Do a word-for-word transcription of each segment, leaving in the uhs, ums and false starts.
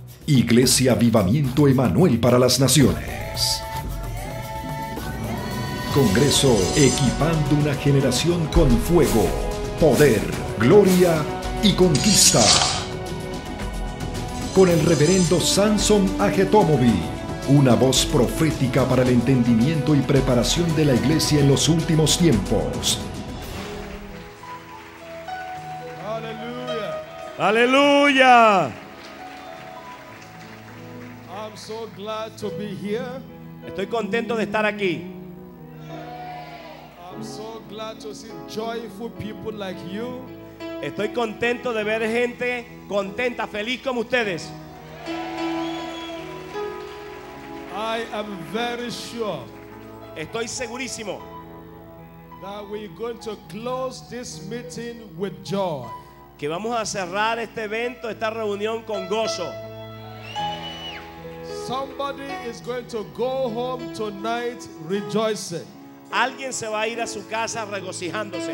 Iglesia Avivamiento Emanuel para las Naciones. Congreso equipando una generación con fuego, poder, gloria y conquista. Con el reverendo Samson Agetomobi, una voz profética para el entendimiento y preparación de la iglesia en los últimos tiempos. Aleluya. Aleluya. I'm so glad to be here. Estoy contento de estar aquí. I'm so glad to see joyful people like you. Estoy contento de ver gente contenta, feliz como ustedes. I am very sure Estoy segurísimo that we're going to close this meeting with joy. que vamos a cerrar este evento, esta reunión con gozo. Somebody is going to go home tonight rejoicing. Alguien se va a ir a su casa regocijándose.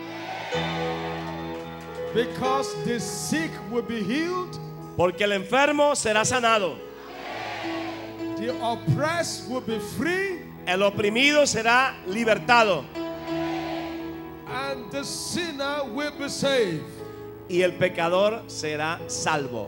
Because the sick will be healed, Porque el enfermo será sanado. the oppressed will be free, El oprimido será libertado. and the sinner will be saved. Y el pecador será salvo.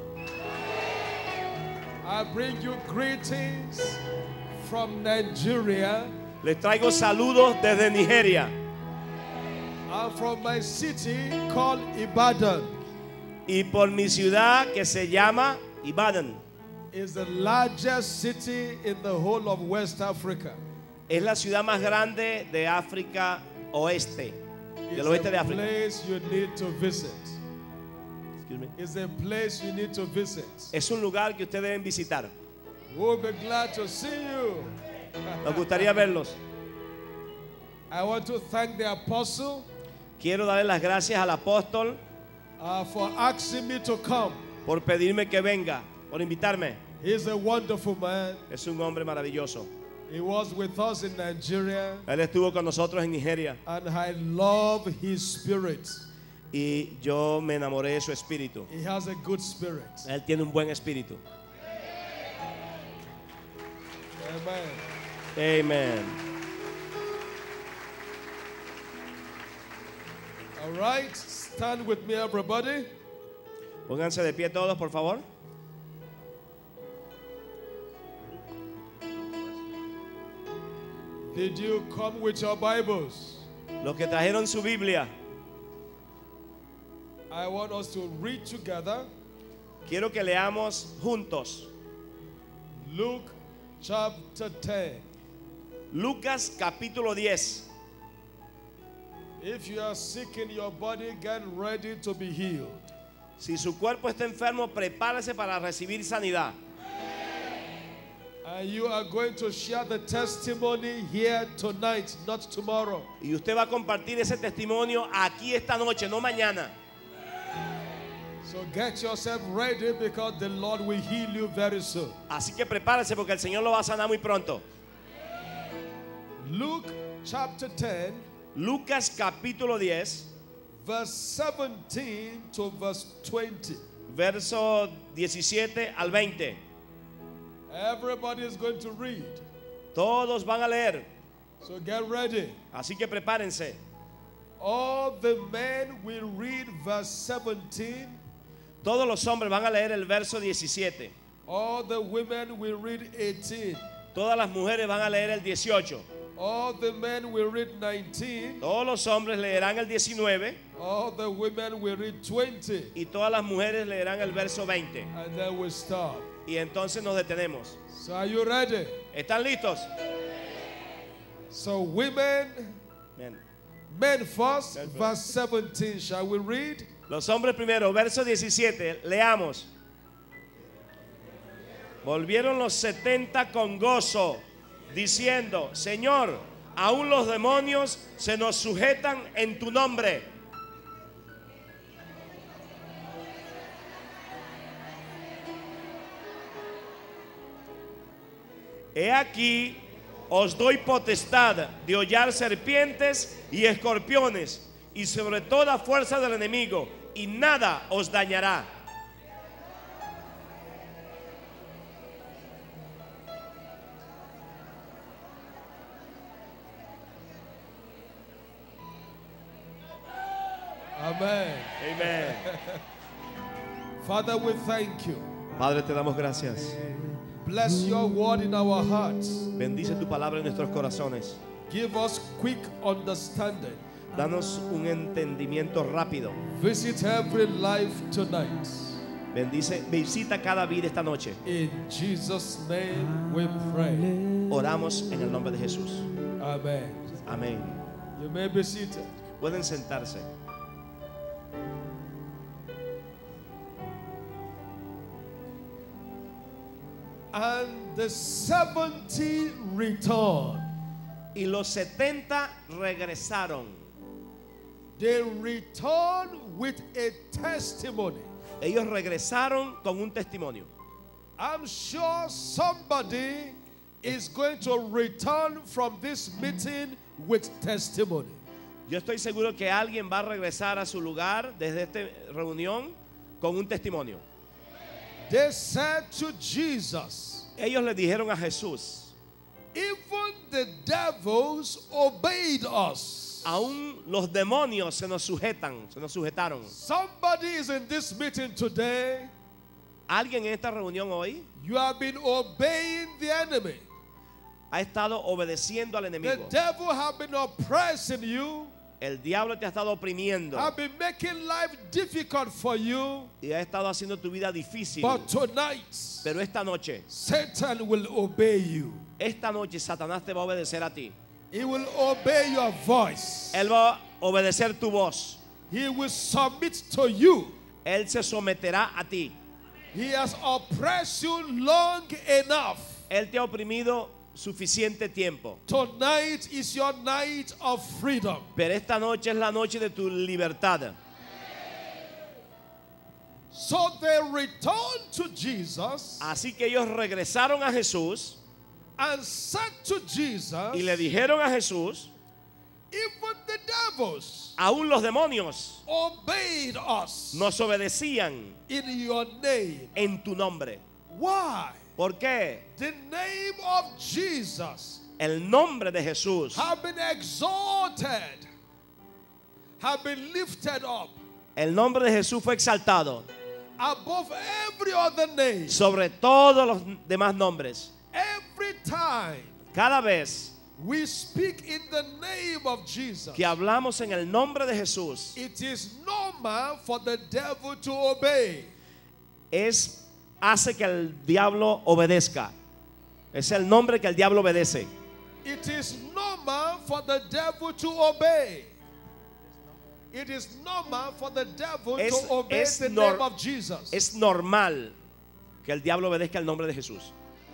I bring you greetings from Nigeria Les traigo saludos desde Nigeria and from my city called Ibadan. y por mi ciudad que se llama Ibadan. It's the largest city in the whole of West Africa. Es la ciudad más grande de África Oeste, del It's oeste de a África. place you need to visit. Excuse me. It's a place you need to visit. Es un lugar que ustedes deben visitar. We'll be glad to see you. Nos gustaría verlos. I want to thank the apostle Quiero darle las gracias al apóstol uh, for asking me to come. por pedirme que venga, por invitarme. He's a wonderful man. Es un hombre maravilloso. He was with us in Nigeria, Él estuvo con nosotros en Nigeria and I love his spirit. y yo me enamoré de su espíritu. He has a good spirit. Él tiene un buen espíritu. Amen. Amen. All right, stand with me, everybody. Pónganse de pie todos, por favor. Did you come with your Bibles? Los que trajeron su Biblia, I want us to read together quiero que leamos juntos Luke chapter ten. Lucas capítulo diez. If you are sick in your body, get ready to be healed. Si su cuerpo está enfermo, prepárese para recibir sanidad. And you are going to share the testimony here tonight, not tomorrow. Y usted va a compartir ese testimonio aquí esta noche, no mañana. So get yourself ready because the Lord will heal you very soon. Así que prepárese porque el Señor lo va a sanar muy pronto. Luke chapter ten, Lucas capítulo diez, verse seventeen to verse twenty. verso diecisiete al veinte. Everybody is going to read. Todos van a leer, So get ready. así que prepárense. All the men will read verse seventeen. Todos los hombres van a leer el verso diecisiete. All the women will read eighteen. Todas las mujeres van a leer el dieciocho. All the men will read nineteen. Todos los hombres leerán el diecinueve. All the women will read twenty. Y todas las mujeres leerán el verso veinte. And then we stop. Y entonces nos detenemos. So are you ready? ¿Están listos? So women, Bien. men first, Men first. verse seventeen. Shall we read? Los hombres primero, verso diecisiete, leamos. Volvieron los setenta con gozo, diciendo: Señor, aún los demonios se nos sujetan en tu nombre. He aquí, os doy potestad de hollar serpientes y escorpiones, y sobre toda fuerza del enemigo, y nada os dañará. Amen. Amen. Father, we thank you. Padre, te damos gracias. Bless your word in our hearts. Bendice tu palabra en nuestros corazones. Give us quick understanding. Danos un entendimiento rápido. Visit every life tonight. Bendice, visita cada vida esta noche. In Jesus' name we pray. Oramos en el nombre de Jesús. Amen. Amén. You may be seated. Pueden sentarse. And the seventy returned. Y los setenta regresaron. They returned with a testimony. Ellos regresaron con un testimonio. I'm sure somebody is going to return from this meeting with testimony. Yo estoy seguro que alguien va a regresar a su lugar desde esta reunión con un testimonio. They said to Jesus, Ellos le dijeron a Jesús, even the devils obeyed us. aún los demonios se nos sujetan, se nos sujetaron. Somebody is in this meeting today. Alguien en esta reunión hoy You have been obeying the enemy. ha estado obedeciendo al The enemigo. devil have been oppressing you. El diablo te ha estado oprimiendo Have been making life difficult for you. y ha estado haciendo tu vida difícil. But tonight, Pero esta noche, Satan will obey you. esta noche Satanás te va a obedecer a ti. He will obey your voice. Él va a obedecer tu voz. He will submit to you. Él se someterá a ti. He has oppressed you long enough. Él te ha oprimido suficiente tiempo. Tonight is your night of freedom. Pero esta noche es la noche de tu libertad. So they returned to Jesus Así que ellos regresaron a Jesús and said to Jesus, y le dijeron a Jesús, even the devils aún los demonios obeyed us nos obedecían in your name. en tu nombre. Why? ¿Por qué? The name of Jesus El nombre de Jesús, have been exalted, have been lifted up el nombre de Jesús fue exaltado above every other name. sobre todos los demás nombres. Every time Cada vez we speak in the name of Jesus, que hablamos en el nombre de Jesús, it is normal for the devil to obey. es hace que el diablo obedezca. Es el nombre que el diablo obedece. It is normal for the devil to obey. It is normal for the devil Es- to obey es the nor- name of Jesus. Es normal que el diablo obedezca el nombre de Jesús.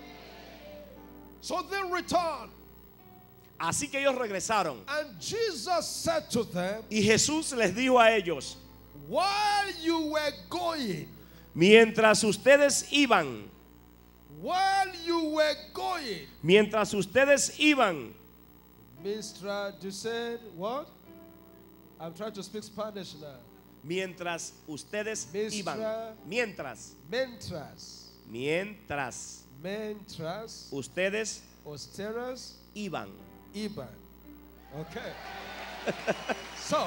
So they returned, Así que ellos regresaron. and Jesus said to them, Y Jesús les dijo a ellos, while you were going, mientras ustedes iban, while you were going, mientras ustedes iban, Mister Dussel, what? I'm trying to speak Spanish now. mientras ustedes Mister- iban, mientras, Mentras, mientras mentras, ustedes austeras, iban. Iban. Okay. So,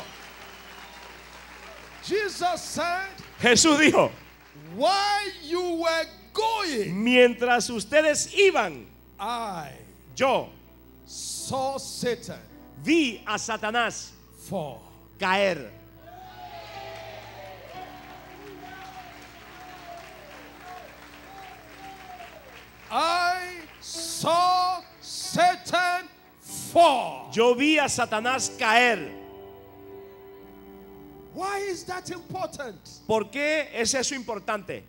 Jesus said, Jesús dijo, while you were going, mientras ustedes iban, I yo saw Satan vi a Satanás fall. caer. I saw Satan fall. Yo vi a Satanás caer. Why is that important? ¿Por qué es eso importante?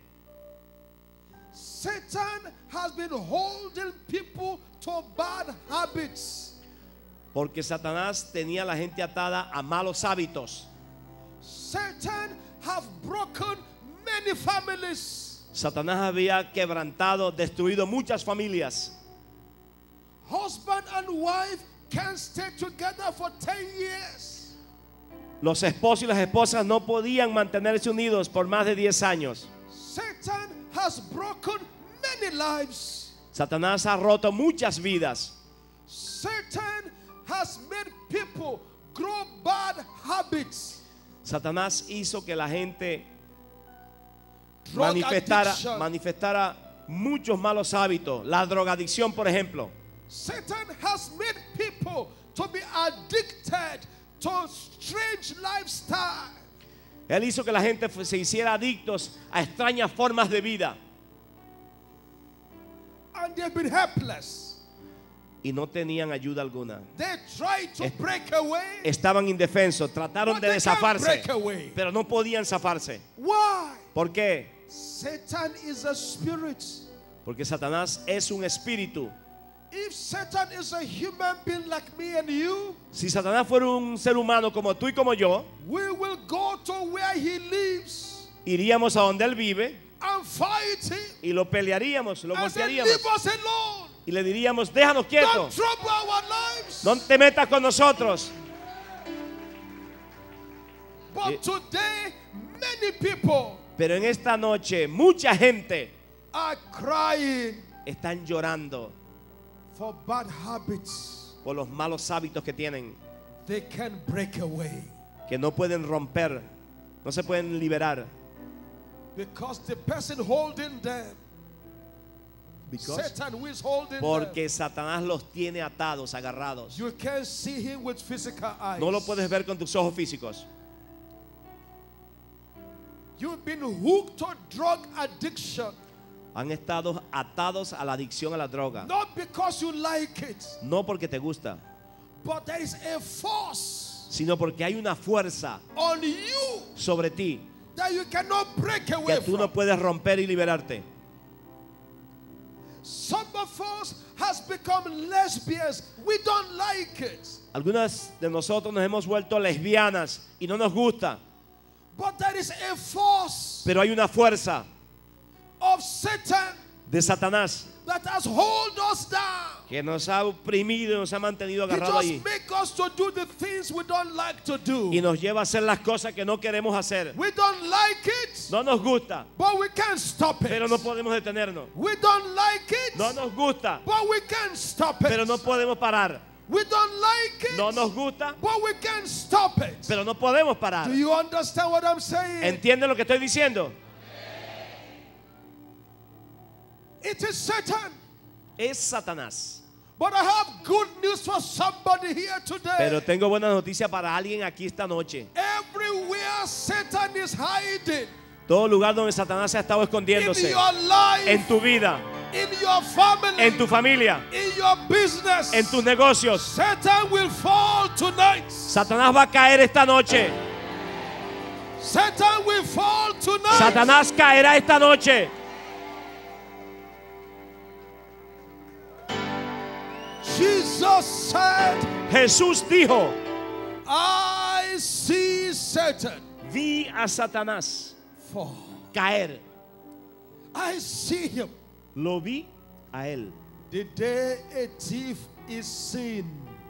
Satan has been holding people to bad habits. Porque Satanás tenía a la gente atada a malos hábitos. Satan have broken many families. Satanás había quebrantado, destruido muchas familias. Husband and wife can't stay together for ten years. Los esposos y las esposas no podían mantenerse unidos por más de diez años. Satan has broken many lives. Satanás ha roto muchas vidas. Satan has made people grow bad habits. Satanás hizo que la gente Drug manifestara, addiction. manifestara muchos malos hábitos. La drogadicción, por ejemplo. Satan has made people to be addicted to strange lifestyle. Él hizo que la gente fu- se hiciera adictos a extrañas formas de vida And they've been helpless. y no tenían ayuda alguna. They tried to Es- break away. Estaban indefensos, trataron But de they can't zafarse, break away. pero no podían zafarse. Why? ¿Por qué? Satan is a spirit. Porque Satanás es un espíritu. If Satan is a human being like me and you, Si Satanás fuera un ser humano como tú y como yo, we will go to where he lives iríamos a donde él vive and fight him y lo pelearíamos, lo and say, golpearíamos leave us alone. y le diríamos, déjanos Don't quietos, trouble our lives. no te metas con nosotros. But today, many people Pero en esta noche mucha gente are crying están llorando for bad habits por los malos hábitos que tienen, they can break away. que no pueden romper, no se pueden liberar. Because the person holding them, Satan who is holding them, Porque Satanás los tiene atados, agarrados. you can't see him with physical eyes. No lo puedes ver con tus ojos físicos. You've been hooked to drug addiction, Han estado atados a la adicción a la droga. not because you like it, No porque te gusta, but there is a force sino porque hay una fuerza on you sobre ti that you cannot break away que tú from. no puedes romper y liberarte. Some of us has become lesbians. We don't like it. Algunas de nosotros nos hemos vuelto lesbianas y no nos gusta, But there is a force pero hay una fuerza of Satan de Satanás that has hold us down. que nos ha oprimido y nos ha mantenido He agarrados allí just make us to do the things we don't like to do. y nos lleva a hacer las cosas que no queremos hacer. We don't like it, No nos gusta, but we can't stop it. pero no podemos detenernos. We don't like it, No nos gusta, but we can't stop it. pero no podemos parar. We don't like it, No nos gusta, but we can't stop it. pero no podemos parar. Do you understand what I'm saying? ¿Entienden lo que estoy diciendo? It is Satan. Es Satanás. But I have good news for somebody here today. Pero tengo buena noticia para alguien aquí esta noche. Everywhere Satan is hiding, Todo lugar donde Satanás ha estado in escondiéndose, your life, en tu vida, in your family, en tu familia, in your business, en tus negocios, Satan will fall tonight. Satanás va a caer esta noche. Satan will fall tonight. Satanás caerá esta noche. Jesus said, Jesús dijo, I see Satan vi a Satanás fall. caer. I see him. Lo vi a él. The day a thief is seen.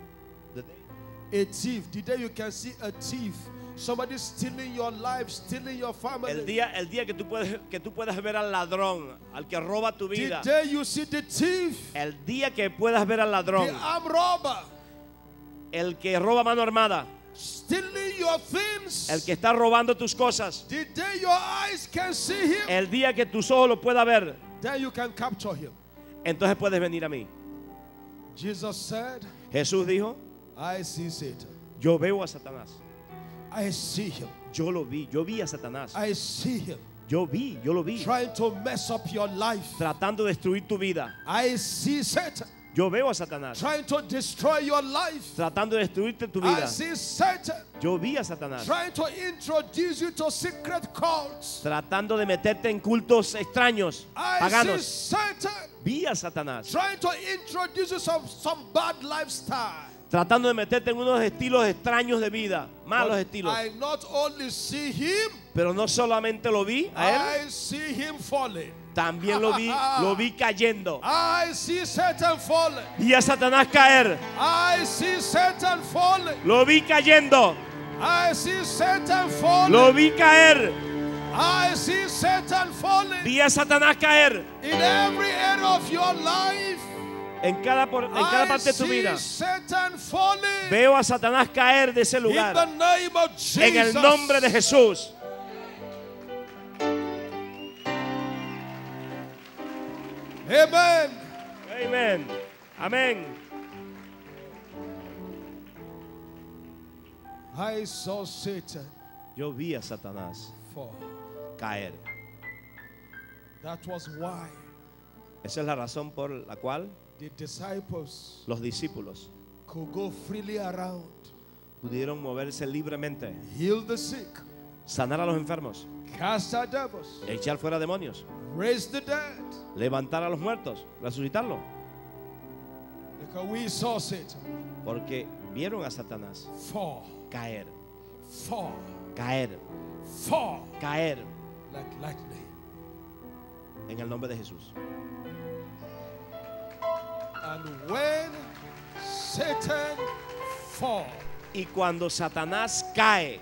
A thief. The day you can see a thief. Somebody stealing your life, stealing your family. El día, el día que tú puedes, que tú puedas ver al ladrón, al que roba tu The vida. day you see the thief, El día que puedas ver al ladrón, the armed robber, el que roba mano armada, stealing your things. el que está robando tus cosas. The day your eyes can see him, El día que tus ojos lo puedas ver, then you can capture him. entonces puedes venir a mí. Jesus said, Jesús dijo, I see Satan. yo veo a Satanás. I see him. Yo lo vi, yo vi a Satanás. I see him Yo vi, yo lo vi. trying to mess up your life. Tratando de destruir tu vida. I see Satan Yo veo a Satanás. trying to destroy your life. Tratando de destruirte tu I vida. see Satan Yo vi a Satanás. trying to introduce you to secret cults. Tratando de meterte en cultos extraños, I see paganos. Satan Vi a Satanás. trying to introduce you some, some bad lifestyle. Tratando de meterte en unos estilos extraños de vida. Malos But estilos. I not only see him, Pero no solamente lo vi a él, I see him falling. también lo vi, lo vi cayendo. I see Satan falling. Vi a Satanás caer. I see Satan falling. Lo vi cayendo. I see Satan falling. Lo vi caer. I see Satan falling. Vi a Satanás caer. In every area of your life, En cada, por- en cada I parte de tu see vida. Satan falling Veo a Satanás caer de ese in the lugar. name of Jesus. En el nombre de Jesús. Amen. Amén. Amén. I saw Satan Yo vi a Satanás fall. caer. That was why Esa es la razón por la cual the disciples los discípulos could go freely around, pudieron moverse libremente, heal the sick, sanar a los enfermos, cast out devils, echar fuera demonios, raise the dead. levantar a los muertos, resucitarlo. Because we saw Satan Porque vieron a Satanás fall, caer, fall, caer, fall caer like lightning. en el nombre de Jesús. And when Satan fall, Y cuando Satanás cae,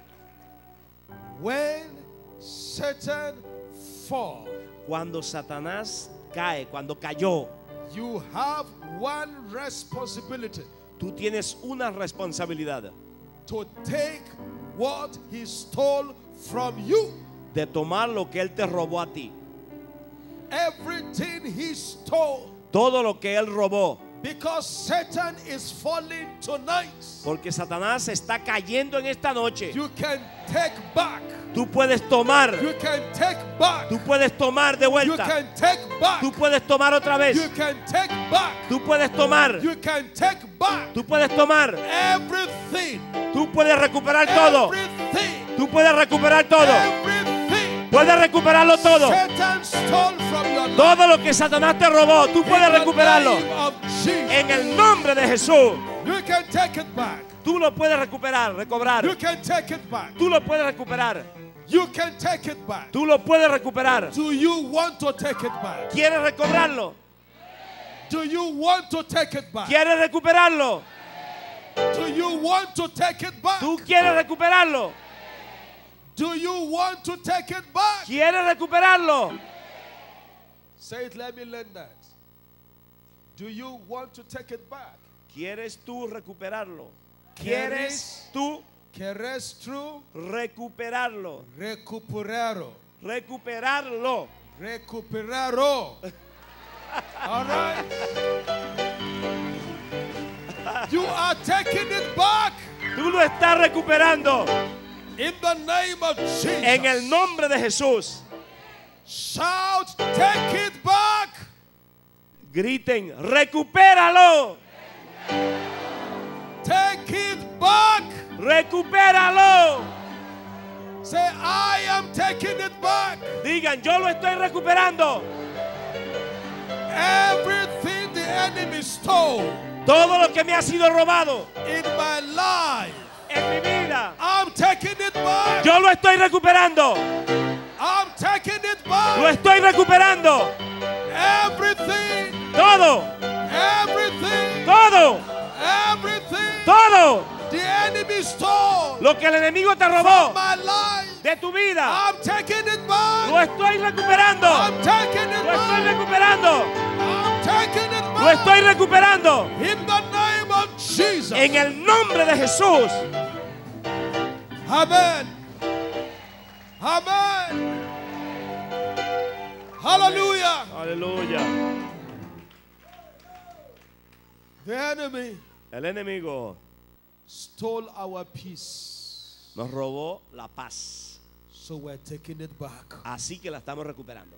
when Satan fall, cuando Satanás cae, cuando cayó, you have one responsibility tú tienes una responsabilidad to take what he stole from you. de tomar lo que Él te robó a ti. Everything he stole. Todo lo que Él robó. Because Satan is falling tonight. Porque Satanás está cayendo en esta noche. You can take back. Tú puedes tomar. You can take back. Tú puedes tomar de You vuelta. can take back. Tú puedes tomar otra vez. You can take back. Tú puedes tomar. You can take back. Tú puedes tomar. Everything. Tú puedes recuperar todo. Everything. Tú puedes recuperar todo. Everything. Puedes recuperarlo todo. Satan stole from your life. Todo lo que Satanás te robó, tú puedes In the recuperarlo. name of Jesus. En el nombre de Jesús. You can take it back. Tú lo puedes recuperar, recobrar. You can take it back. Tú lo puedes recuperar. You can take it back. Tú lo puedes recuperar. Do you want to take it back? ¿Quieres recobrarlo? Do you want to take it back? ¿Quieres recuperarlo? Do you want to take it back? ¿Tú quieres recuperarlo? Do you want to take it back? ¿Quieres recuperarlo? Say it, let me learn that. Do you want to take it back? ¿Quieres tú recuperarlo? ¿Quieres ¿Quieres tú ¿Quieres tú recuperarlo? recuperarlo? Recuperarlo. Recuperarlo. All right. You are taking it back Tú lo estás recuperando. in the name of Jesus. En el nombre de Jesús. Shout, take it back. Griten, recupéralo. Take it back. Recupéralo. Say, I am taking it back. Digan, yo lo estoy recuperando. Everything the enemy stole Todo lo que me ha sido robado in my life, en mi vida, I'm taking it back. yo lo estoy recuperando. I'm taking it Lo back. estoy recuperando. Everything, Todo, everything, todo, everything todo. the enemy stole Lo que el enemigo te from robó my life, de tu vida, I'm taking it lo back. estoy recuperando. I'm taking it Lo estoy back. recuperando. I'm taking it Lo back. estoy recuperando. In the name of Jesus. En el nombre de Jesús. Amen. Amen. Hallelujah. Aleluya. The enemy El enemigo stole our peace. nos robó la paz. So we're taking it back. Así que la estamos recuperando.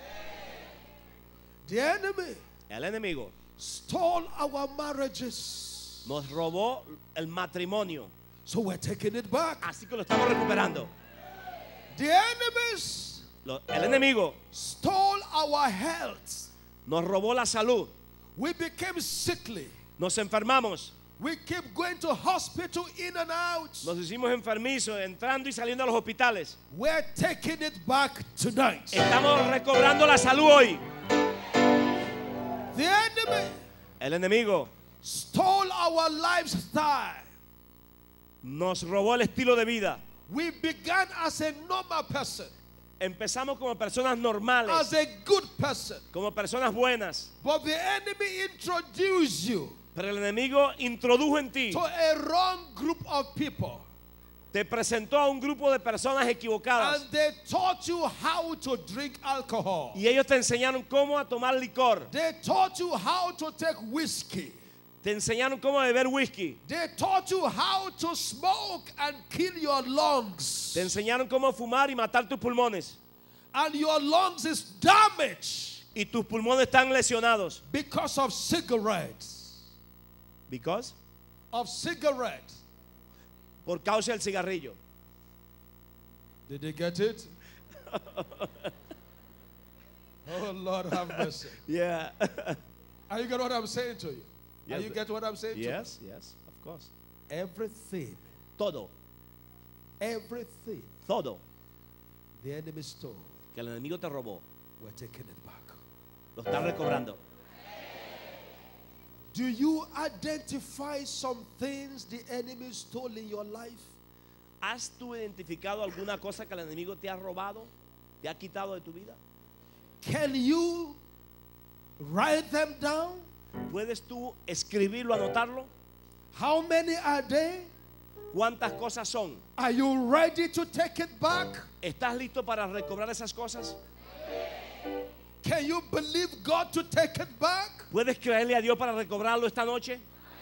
The enemy El enemigo stole our marriages. nos robó el matrimonio. So we're taking it back. Así que lo estamos recuperando. The enemies Lo- el enemigo stole our health. nos robó la salud. We became sickly. Nos enfermamos. We keep going to hospital in and out. Nos hicimos enfermizos, entrando y saliendo a los hospitales. We're taking it back tonight. Estamos recobrando la salud hoy. The enemy El enemigo stole our lifestyle. nos robó el estilo de vida. We began as a normal person. Empezamos como personas normales, as a good person. como personas buenas, But the enemy introduced you pero el enemigo introdujo en ti, to a wrong group of people. te presentó a un grupo de personas equivocadas And they taught you how to drink alcohol. y ellos te enseñaron cómo a tomar licor, They taught you how to take whiskey. te enseñaron cómo beber whisky, They taught you how to smoke and kill your lungs. te enseñaron cómo fumar y matar tus pulmones, And your lungs is damaged y tus pulmones están lesionados. because of cigarettes. Because Of cigarettes. por causa del cigarrillo. Did you get it? Oh Lord, have mercy. Yeah. Are you getting what I'm saying to you? Yes. Are you getting what I'm saying Yes, yes, of course. to you? Everything, Todo, everything todo the enemy stole, que el enemigo te robó, we're taking it back. lo está recobrando. Do you identify some things the enemy stole in your life? ¿Has tú identificado alguna cosa que el enemigo te ha robado, te ha quitado de tu vida? Can you write them down? ¿Puedes tú escribirlo, anotarlo? How many are they? ¿Cuántas cosas son? Are you ready to take it back? ¿Estás listo para recobrar esas cosas? Can you believe God to take it back? ¿Puedes creerle a Dios para recobrarlo esta noche?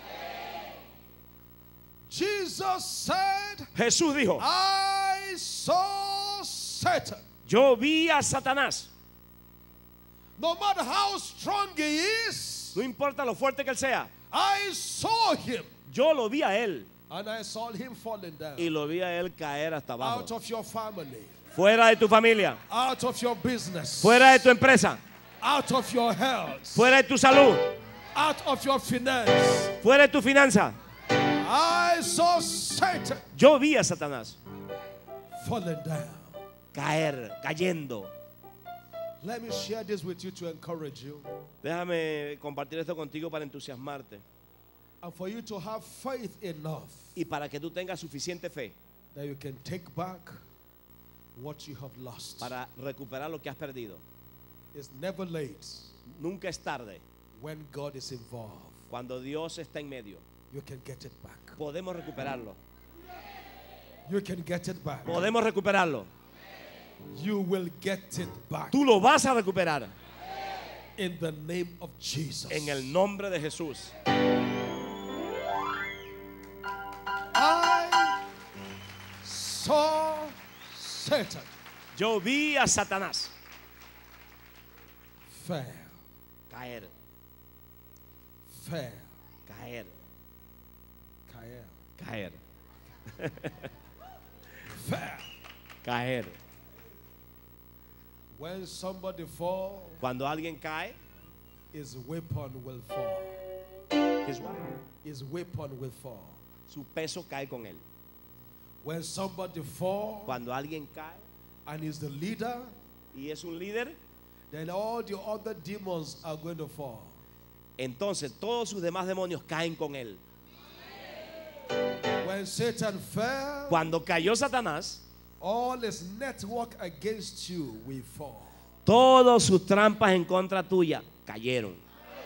Jesus said, Jesús dijo, I saw Satan. yo vi a Satanás. No matter how strong he is, No importa lo fuerte que él sea, I saw him. yo lo vi a él And I saw him falling down. y lo vi a él caer hasta Out abajo. of your family, Fuera de tu familia, out of your business, fuera de tu empresa, out of your health, fuera de tu salud, out of your finance. fuera de tu finanza. I saw Satan Yo vi a Satanás falling down. caer, cayendo. Let me share this with you to encourage you Déjame compartir esto contigo para entusiasmarte and for you to have faith enough y para que tú tengas suficiente fe that you can take back what you have lost. para recuperar lo que has perdido. It's never late Nunca es tarde. when God is involved. Cuando Dios está en medio, You can get it back. podemos recuperarlo. You can get it back. Podemos recuperarlo. You will get it back Tú lo vas a recuperar in the name of Jesus. en el nombre de Jesús. I saw Satan Yo vi a Satanás fail, caer, fail, caer, fail, caer, fail. caer. When somebody falls, Cuando alguien cae, his weapon will fall. his, His weapon will fall. su peso cae con él. When somebody falls Cuando alguien cae and is the leader, y es un líder, then all the other demons are going to fall. entonces todos sus demás demonios caen con él. When Satan fell, Cuando cayó Satanás, all his network against you will fall. todas sus trampas en contra tuya cayeron.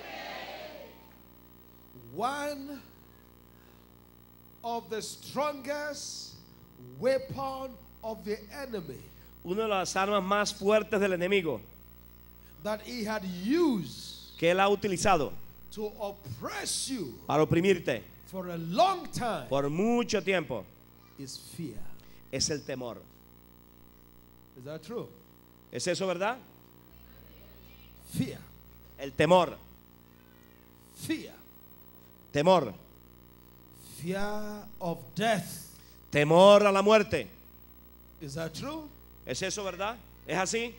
One of the strongest weapon of the enemy Una de las armas más fuertes del enemigo that he had used que él ha utilizado to oppress you para oprimirte for a long time por mucho tiempo is fear. es el temor. Is that true? ¿Es eso verdad? Fear. El temor, Fear. temor, Fear of death. temor a la muerte. Is that true? ¿Es eso verdad? ¿Es así?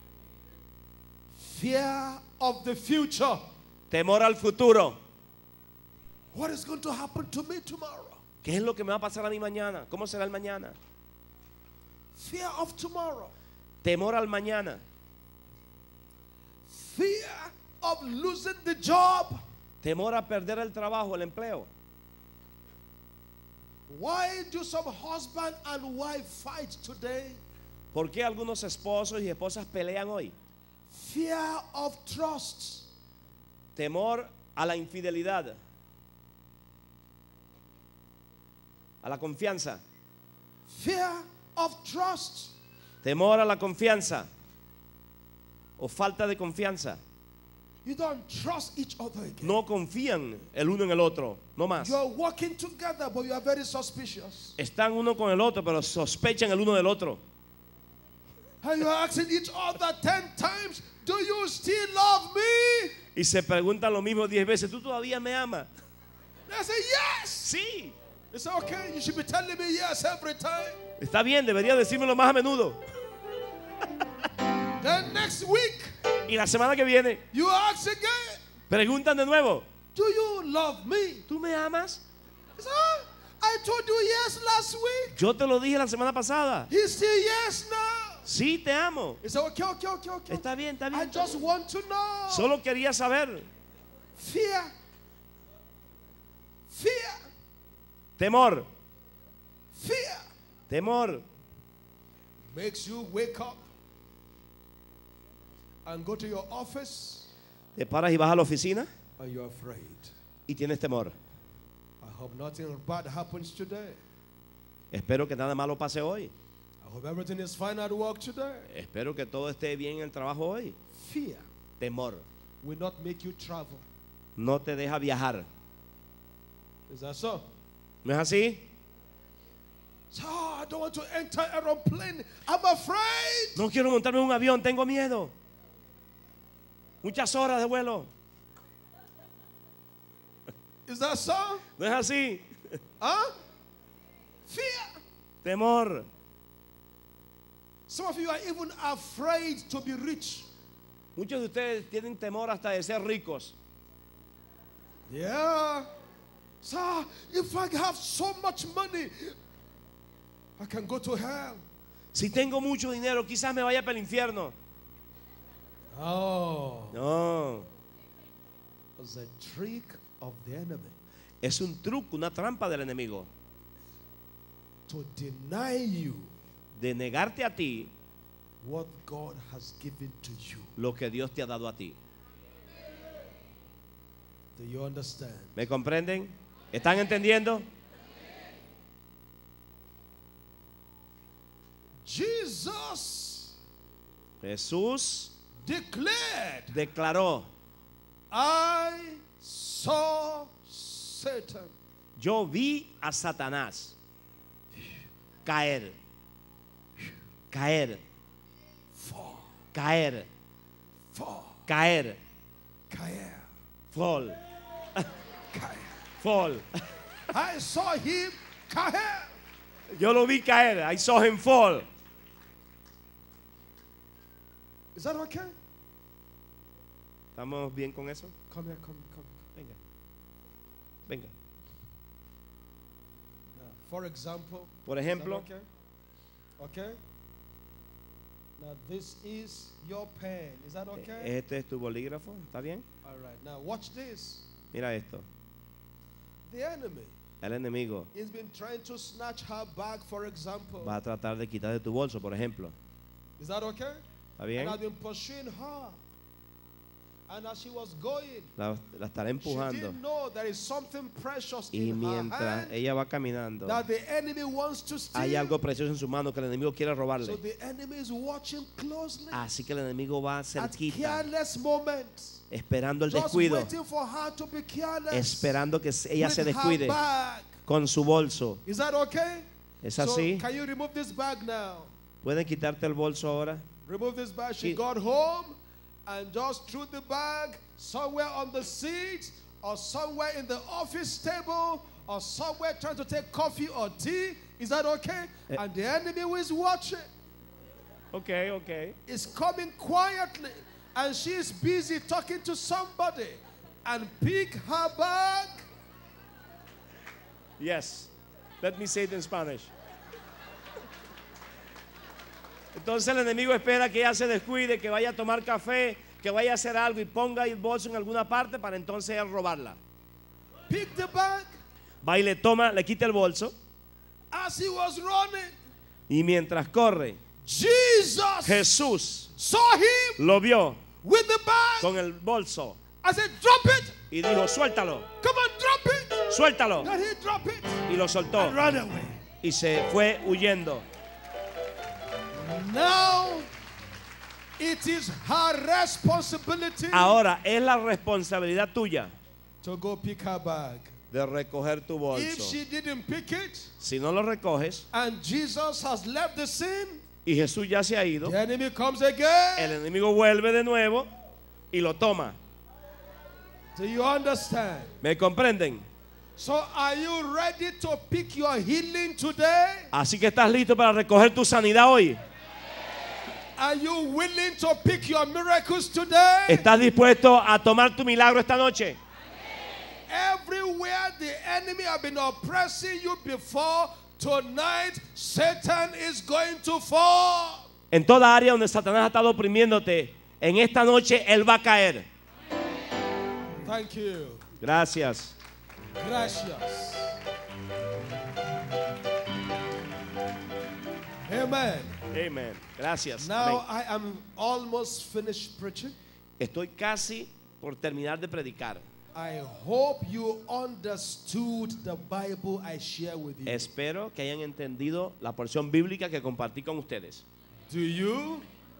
Fear of the future. Temor al futuro. What is going to happen to me tomorrow? ¿Qué es lo que me va a pasar a mí mañana? ¿Cómo será el mañana? Fear of tomorrow. Temor al mañana. Fear of losing the job. Temor a perder el trabajo, el empleo. Why do some husband and wife fight today? ¿Por qué algunos esposos y esposas pelean hoy? Fear of trust. Temor a la infidelidad, a la confianza. Fear of trust. Temor a la confianza o falta de confianza. You don't trust each other again. No confían el uno en el otro, no más. You are working together, but you are very suspicious. Están uno con el otro, pero sospechan el uno del otro. And you are asking each other ten times, do you still love me? Y se preguntan lo mismo diez veces, ¿tú todavía me amas? They say yes. Sí. They say, okay, you should be telling me yes every time. Está bien, debería decírmelo más a menudo. Then next week, Y la semana que viene, you ask again, preguntan de nuevo, do you love me? ¿tú me amas? He said, "Ah, I told you yes last week. Yo te lo dije la semana pasada. He said yes now. Sí, te amo. He said, okay, okay, okay, okay. Está bien, está I bien. just want to know. Solo quería saber. Fear. Fear. Temor, Fear temor. makes you wake up and go to your office Te paras y vas a la oficina and you're afraid. y tienes temor. I hope nothing bad happens today. Espero que nada malo pase hoy. I hope everything is fine at work today. Espero que todo esté bien en el trabajo hoy. Fear Temor will not make you travel. no te deja viajar. Is that so? ¿No es así? So, oh, I don't want to enter an aeroplane. I'm afraid. No quiero montarme en un avión, tengo miedo. Muchas horas de vuelo. Is that so? ¿No es así? Huh? Fear. Temor. Some of you are even afraid to be rich. Muchos de ustedes tienen temor hasta de ser ricos. Yeah. So, if I have so much money, I can go to hell. Si tengo mucho dinero, quizás me vaya para el infierno. Oh. No. It's a trick of the enemy Es un truco, una trampa del enemigo. to deny you De negarte a ti what God has given to you. lo que Dios te ha dado a ti. Do you understand? ¿Me comprenden? ¿Están entendiendo? Jesus Jesús declared, declaró, I saw Satan yo vi a Satanás caer, caer, fall, caer, fall, caer, caer, fall, caer. fall. I saw him caer. Yo lo vi caer, I saw him fall. Is that okay? ¿Estamos bien con eso? Come here, come, come. Venga, venga. Now, for example, Por is that ejemplo, okay? Okay. Now this is your pen. Is that okay? este es tu bolígrafo, ¿está bien? All right. Now watch this. Mira esto, The enemy el enemigo has been trying to snatch her bag, for example. va a tratar de quitar de tu bolso, por ejemplo. Is that okay? ¿Está bien? And I've been pursuing her. And as she was going, La, la estaré she empujando. didn't know there is something precious Y in her mientras hand ella va caminando, that the enemy wants to steal. hay algo precioso en su mano que el enemigo quiere So robarle. the enemy is watching closely Así que el enemigo va at cerquita, careless moments. esperando el Just descuido, waiting for her to be careless esperando que ella with se her descuide bag. con su bolso. Is that okay? ¿Es So así? can you remove this bag now? ¿Pueden quitarte el bolso ahora? Remove this bag. She Sí. got home and just threw the bag somewhere on the seat or somewhere in the office table or somewhere trying to take coffee or tea. Is that okay? Eh. And the enemy who is watching Ok, ok. is coming quietly and she is busy talking to somebody and pick her bag. Yes. Let me say it in Spanish. Entonces el enemigo espera que ella se descuide, que vaya a tomar café, que vaya a hacer algo y ponga el bolso en alguna parte para entonces él robarla. Pick the bag. Va y le toma, le quita el bolso As he was running, y mientras corre, Jesus Jesús saw him lo vio with the bag. con el bolso I said, drop it. y dijo, suéltalo, Come on, drop it. suéltalo. Then he dropped it Y lo soltó and ran away. y se fue huyendo. Now it is her responsibility Ahora es la responsabilidad tuya to go pick her bag. de recoger tu If bolso. she didn't pick it Si no lo recoges and Jesus has left the scene, y Jesús ya se ha ido, the enemy comes again. el enemigo vuelve de nuevo y lo toma. Do you understand? ¿Me comprenden? So are you ready to pick your healing today? Así que estás listo para recoger tu sanidad hoy. Are you willing to pick your miracles today? ¿Estás dispuesto a tomar tu milagro esta noche? Everywhere the enemy have been oppressing you before, tonight Satan is going to fall. En toda área donde Satanás ha estado oprimiéndote, en esta noche él va a caer. Thank you. Gracias. Gracias. Amen. Amen. Gracias. Now Amén. I am almost finished preaching. Estoy casi por terminar de predicar. I hope you understood the Bible I share with you. Espero que hayan entendido la porción bíblica que compartí con ustedes. Do you?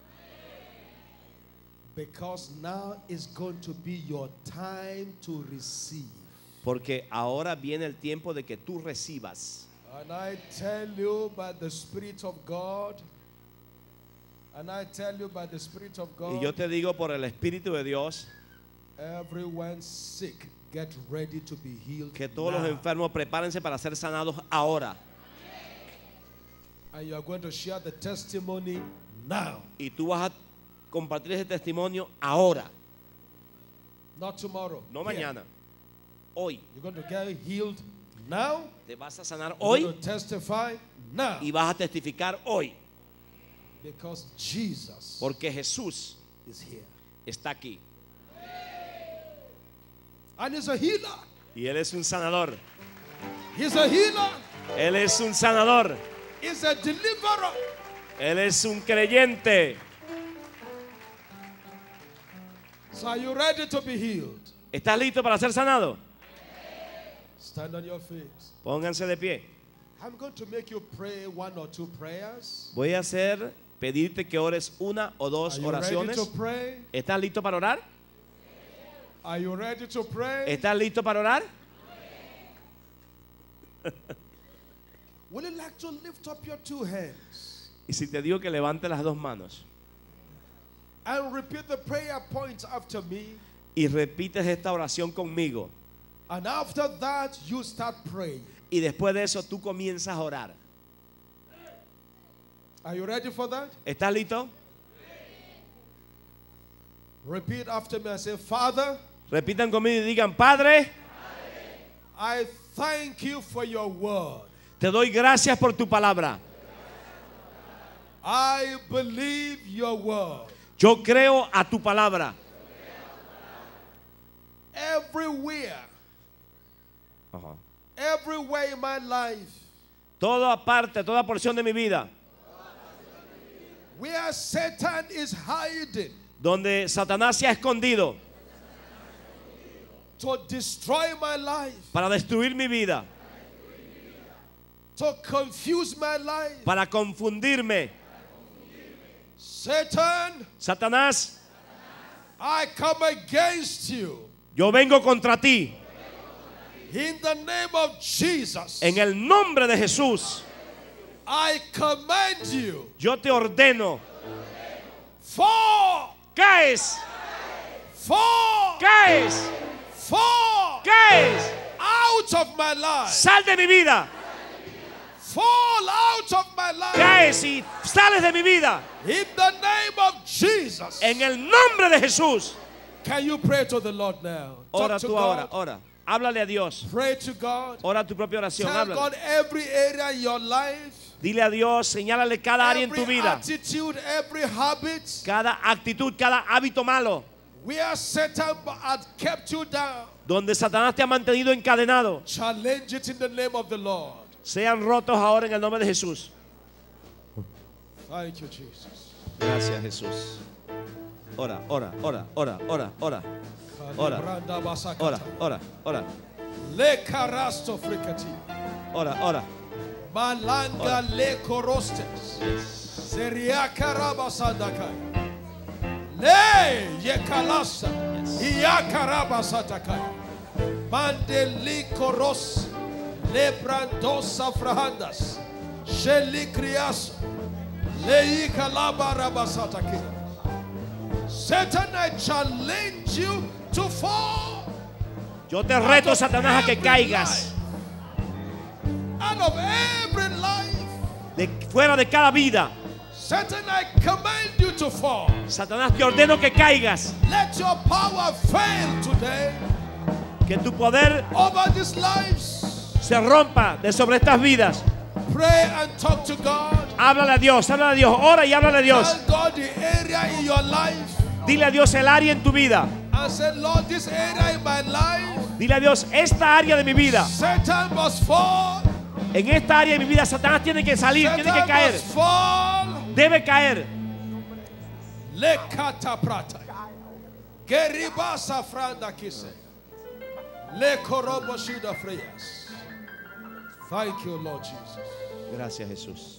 Because now is going to be your time to receive. Porque ahora viene el tiempo de que tú recibas. And I tell you by the Spirit of God, and I tell you by the Spirit of God, Y yo te digo por el Espíritu de Dios everyone sick, get ready to be healed que todos now. los enfermos prepárense para ser sanados ahora. And you are going to share the testimony now, Y tú vas a compartir ese testimonio ahora, not tomorrow. no Here. mañana, hoy. You're going to get healed now. Te vas a sanar You're hoy going to testify now. y vas a testificar hoy. Because Jesus Porque Jesús is here. está aquí. And he's a healer. Y Él es un sanador. He's a healer. Él es un sanador. He's a deliverer. Él es un creyente. So are you ready to be healed? ¿Estás listo para ser sanado? Stand on your feet. Pónganse de pie. I'm going to make you pray one or two prayers. Voy a hacer, pedirte que ores una o dos Are you ready oraciones. to pray? ¿Estás listo para orar? Are you ready to pray? ¿Estás listo para orar? Would you like to lift up your two hands Y si te digo que levante las dos manos and repeat the prayer points after me? y repites esta oración conmigo, And after that, you start praying. y después de eso tú comienzas a orar. Are you ready for that? ¿Estás listo? Repeat after me and say, Father, Repitan conmigo y digan: Padre, I thank you for your word. te doy gracias por tu palabra. I believe your word. Yo creo a tu palabra. Everywhere, Ajá. everywhere in my life, Toda parte, toda porción de mi vida where Satan is hiding donde Satanás se ha escondido to destroy my life, para destruir mi vida, to confuse my life. para confundirme. Satan, Satanás, I come against you yo vengo contra ti in the name of Jesus. en el nombre de Jesús. I command you, Yo te ordeno, fall, caes, fall, caes, fall caes, out of my life, sal de mi vida, fall out of my life caes y sales de mi vida in the name of Jesus. en el nombre de Jesús. Can you pray to the Lord now? Ora Talk to tú ahora, God. ora. Háblale a Dios. Pray to God. Ora tu propia oración, Tell háblale. God every area in your life, Dile a Dios, señálale cada área en tu every vida, attitude, every habit, cada actitud, cada hábito malo, where Satan had kept you down. donde Satanás te ha mantenido encadenado, Challenge it in the name of the Lord. sean rotos ahora en el nombre de Jesús. Thank you, Jesus. Gracias, Jesús. Ora, ora, ora, ora, ora, ora. Ora. Kalibranda basakata. Ora, ora, ora. Le karasto frikati. Ora, ora. Malanga Ora. le korostes. Seriaka rabasandakai. Le yekalasa. Iyaka rabasatakai. Mandeli koros. Le brandosa frahandas. Sheli krias. Le ikalaba rabasataki. Satan, I challenge you to fall. Yo te reto, Satanás, a que caigas. Out of every life, De fuera de cada vida. Satan, I command you to fall. Satanás, te ordeno que caigas. Let your power fail today Que tu poder over these lives. se rompa de sobre estas vidas. Pray and talk to God. Háblale a Dios, háblale a Dios. Ora y háblale a Dios. Tell God the area in your life. Dile a Dios el área en tu vida. And say, Lord, this area in my life, Dile a Dios, esta área de mi vida. Satan must fall. En esta área de mi vida, Satanás tiene que salir, tiene que Satan caer. must fall. Debe caer. Le kata prata. Geriba safranda kise. Le korobo shida freyas. Thank you, Lord Jesus. Gracias, Jesús.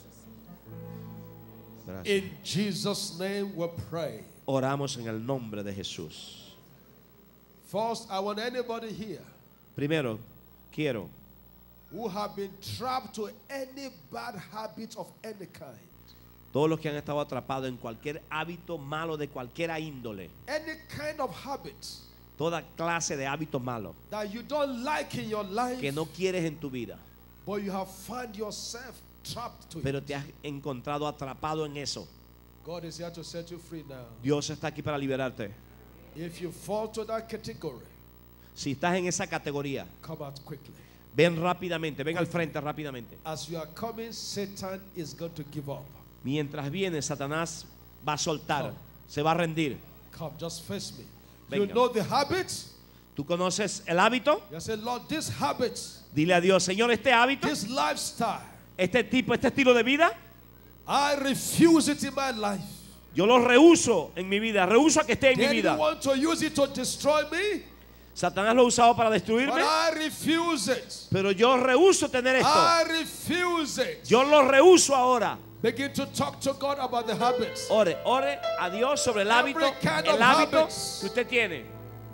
Gracias. In Jesus' name we pray. Oramos en el nombre de Jesús. First, I want anybody here Primero, quiero who have been trapped to any bad habit of any kind, todos los que han estado atrapados en cualquier hábito malo de cualquiera índole, any kind of habit toda clase de hábitos malos that you don't like in your life, que no quieres en tu vida, but you have found yourself trapped to pero it. te has encontrado atrapado en eso. God is here to set you free now. Dios está aquí para liberarte. If you fall to that category, Si estás en esa categoría, come out quickly. ven rápidamente, ven al frente rápidamente. As you are coming, Satan is going to give up. Mientras viene, Satanás va a soltar, se va a rendir. Come, just face me. Venga. You know the habits. ¿Tú conoces el hábito? You say, Lord, this habits, Dile a Dios, Señor, este hábito, this lifestyle, este tipo, este estilo de vida, I refuse it in my life. yo lo rehúso en mi vida, rehúso a que esté en The mi enemy vida. want to use it to destroy me, Satanás lo ha usado para but destruirme, I refuse it. pero yo rehúso tener esto. I refuse it. Yo lo rehúso ahora. Begin to talk to God about the habits. Ore, ore a Dios sobre el hábito, Every kind of el hábito habits. que usted tiene.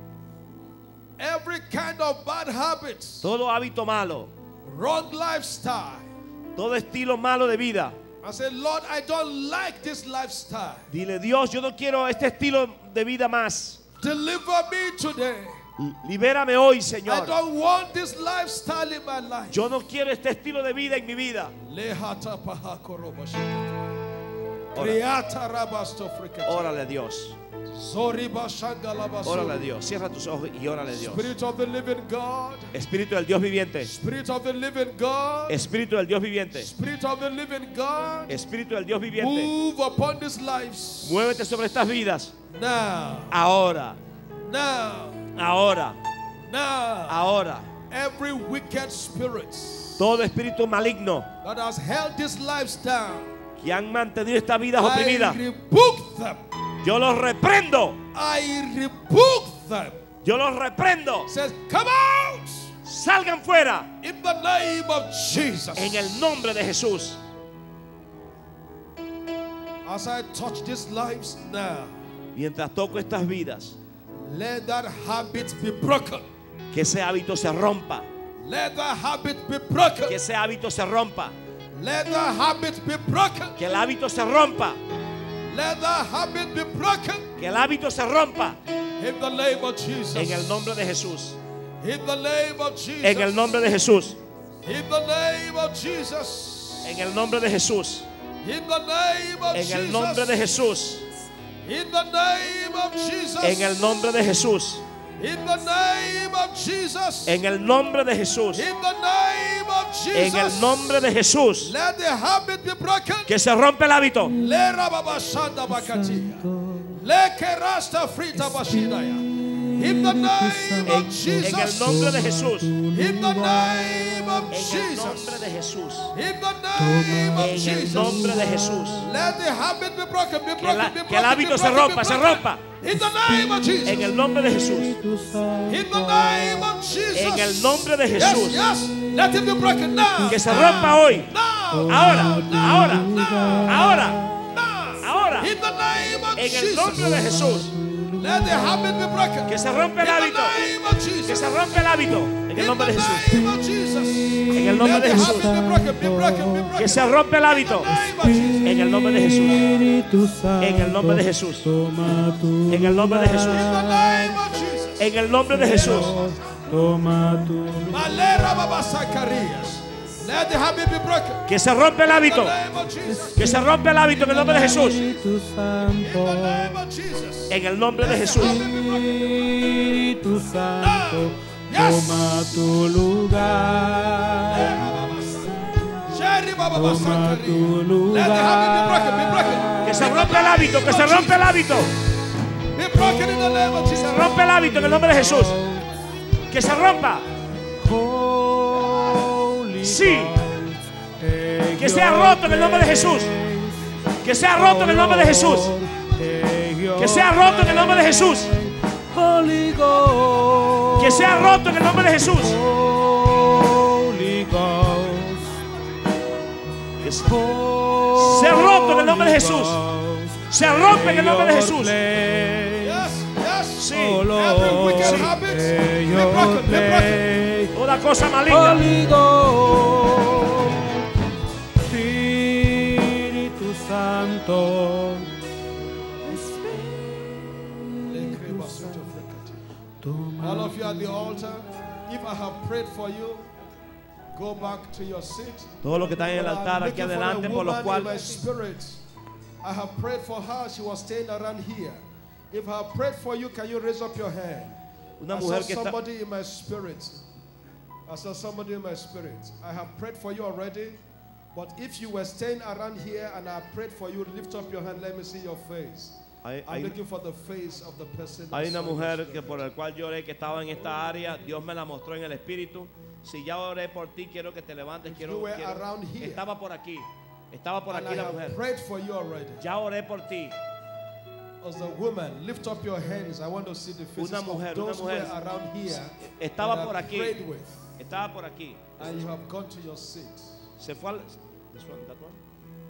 Every kind of bad habits, Todo hábito malo, wrong lifestyle. todo estilo malo de vida. I say, Lord, I don't like this lifestyle. Dile, Dios, yo no quiero este estilo de vida más. Deliver me today. Libérame hoy, I Señor. don't want this lifestyle in my life. Yo no quiero este estilo de vida en mi vida. Lehata paha korobashi. Ora. Kriata rabasto frikata. Órale a Dios. Zoriba shangalabaso. Órale a Dios. Cierra tus ojos y órale a Dios. Spirit of the living God. Espíritu del Dios viviente. Spirit of the living God. Espíritu del Dios viviente. Spirit of the living God. Espíritu del Dios viviente. Move upon these lives. Muévete sobre estas vidas. Now. Ahora. Now. Ahora. Now. Ahora. Every wicked spirit Todo espíritu maligno that has held these lives down, que han mantenido estas vidas I oprimidas, rebuke them. yo los reprendo. I rebuke them. Yo los reprendo. Says, come out Salgan fuera in the name of Jesus. en el nombre de Jesús. As I touch these lives now, Mientras toco estas vidas, let that habit be broken. que ese hábito se rompa. Let that habit be broken. Que ese hábito se rompa. Let that habit be broken. Que el hábito se rompa. Let that habit be broken. Que el hábito se rompa. In the name of Jesus. En el nombre de Jesús. In the name of Jesus. En el nombre de Jesús. In the name of Jesus. En el nombre de Jesús. In the name of En Jesus. el nombre de Jesús. In the name of Jesus. En el nombre de Jesús. In the name of Jesus. En el nombre de Jesús. In the name of Jesus. En el nombre de Jesús. Let the habit be broken. Que se rompe el hábito. Le rababashanda bakatia. Le kerasta frita bashidaya. In the name En, of en el Jesus. nombre de Jesús. In the name of En el Jesus. nombre de Jesús. In the name of En el Jesus. nombre de Jesús. Let the habit be broken, be Que, broken, la- be broken, que el hábito be se broken, rompa, be se broken. rompa. In the name of Jesus. En el nombre de Jesús. In the name of Jesus. En el nombre de Yes, Jesús. yes. Let it be broken now. Que se rompa hoy. Now. Ahora, Now. ahora, Now. ahora, Now. ahora. In the name of En el Jesus. nombre de Jesús. Let the habit be broken. Que se rompe el In the hábito. name of Jesus. Que se rompe el hábito. En el In nombre the de Jesús. name of Jesus. En el nombre Let de the Jesús. habit be broken, be broken, be broken. Que se rompe el hábito. In the name of Jesus. En el nombre de Jesús. Espíritu Santo, En el nombre de Jesús. toma tu En el nombre de Jesús. In the name of Jesus. En el nombre de Jesús. toma tu Malera Baba Zacarías. Let the habit be broken. Que se rompe el In hábito. the name of Jesus. Que se rompe el hábito en el nombre de Jesús. Espíritu In Santo, the name of Jesus. En el nombre de Jesús. Espíritu Santo, Yes. toma tu lugar, Sherry Baba toma Zacarías. tu Let the habit be broken, be lugar. broken. Que se rompe el hábito. Que se rompe el hábito. Be broken in the name of Se Jesus. rompe el hábito en el nombre de Jesús. Que se rompa. Holy Sí. Ghost, take Que sea your roto en el nombre de Jesús. Que sea roto en el nombre de Jesús. Que sea roto en el nombre de Jesús. Holy Ghost, Que sea roto en el nombre de Jesús. Holy Ghost, Que se- sea roto en el nombre de Jesús. Se rompe en el nombre de Jesús. Yes, yes. Sí. Every wicked habit be broken, be broken. Toda cosa maligna. Holy Ghost, Espíritu Santo, All of you at the altar, if I have prayed for you, go back to your seat. Todos los que están en el But I'm altar aquí looking for a adelante, por los woman in my cuales spirit. I have prayed for her. She was staying around here. If I have prayed for you, can you raise up your hand? una I saw mujer que está, somebody in my spirit. I saw somebody in my spirit. I have prayed for you already. But if you were staying around here and I prayed for you, lift up your hand. Let me see your face. hay, I'm hay- looking for the face of the person. hay I una saw in my mujer spirit. que por el cual lloré que estaba en esta área. Dios me la mostró en el espíritu. Si ya oré por ti, quiero que te levantes. Quiero, you were quiero- around here, estaba por aquí. Estaba por And aquí I la have mujer. prayed for you already. Ya oré por ti. As a woman, lift up your hands. I want to see the faces Una mujer, of those una mujer. who were around here Estaba that por I aquí. prayed with, Estaba por aquí. and you have gone to your seat. Se fue al. this one, that one.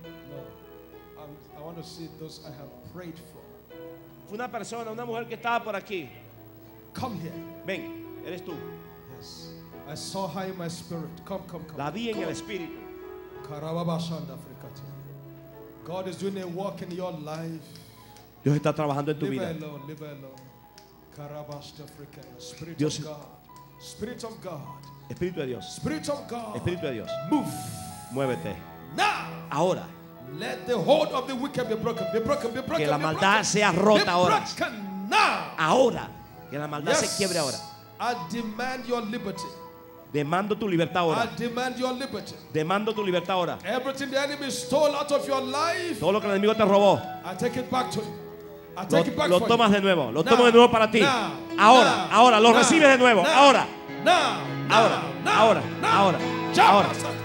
No, I'm, I want to see those I have prayed for. Fue una persona, una mujer que estaba por aquí. Come here. Ven, eres tú. Yes, I saw her in my spirit. Come, come, come. La vi en el espíritu. Karababashanda Frikati. God is doing a work in your life. Dios está trabajando en tu Live vida. alone, live alone. Karabashta Frika. Spirit Dios- of God. Spirit of God. Espíritu de Dios. Spirit of God. Espíritu de Dios. Move Muévete. now. Ahora. Let the hold of the wicked be broken, be broken, be broken. Que la be maldad broken. sea rota Be ahora. broken now. Ahora. Que la maldad Yes. se quiebre ahora. I demand your liberty. Demando tu libertad I ahora. demand your liberty. Demando tu libertad ahora. Everything the enemy stole out of your life, Todo lo que el enemigo te robó, I take it back to you. I lo, take it back lo for tomas you. de nuevo. Lo Now, tomo de nuevo para ti. now, Ahora, now, ahora. Lo now, recibes de nuevo. now, Ahora. Now, Ahora, now, ahora, now. ahora, Jump, ahora.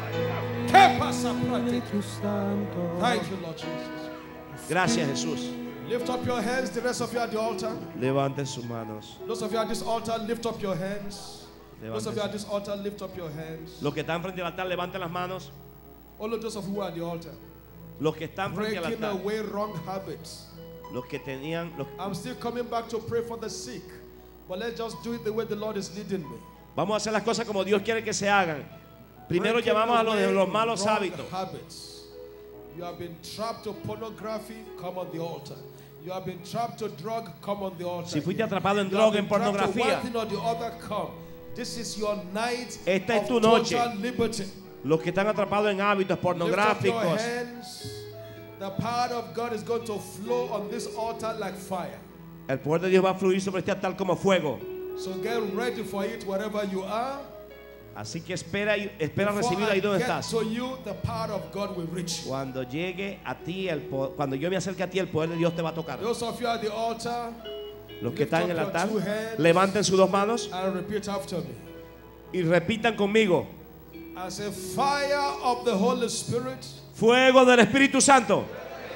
Kepa Saprati. Espíritu Santo. Thank you, Lord Jesus. Gracias, Jesús. Lift up your hands, the rest of you at the altar. Levanten sus manos. Those of you at this altar, lift up your hands. Those of you Levanten. at this altar, lift up your hands. Los que están frente al altar, levanten las manos. All of those of you who are at the altar, Los que están frente al breaking altar. away wrong habits. Los que tenían. Los... I'm still coming back to pray for the sick, but let's just do it the way the Lord is leading me. Vamos a hacer las cosas como Dios quiere que se hagan. Primero Breaking llamamos a los de away los malos wrong hábitos. habits. You have been trapped to pornography, come on the altar. You have been trapped to drug, come on the altar. Si fuiste here. atrapado en You have droga, en been trapped to pornografía. one thing or the other, come. This is your night Esta es of tu noche. total liberty. Los que están atrapados en hábitos Lift up your pornográficos. hands. The power of God is going to flow on this altar like fire. El poder de Dios va a fluir sobre este altar como fuego. So get ready for it wherever you are. Así que espera, y- espera Before recibir I ahí donde get estás. to you, the power of God will reach you. Cuando llegue a ti, el po- cuando yo me acerque a ti, el poder de Dios te va a tocar. Those of you at the altar, Los que Lift están up en el your altar, two hands levanten sus dos manos and repeat after me. y repitan conmigo. As a fire of the Holy Spirit Fuego del Espíritu Santo,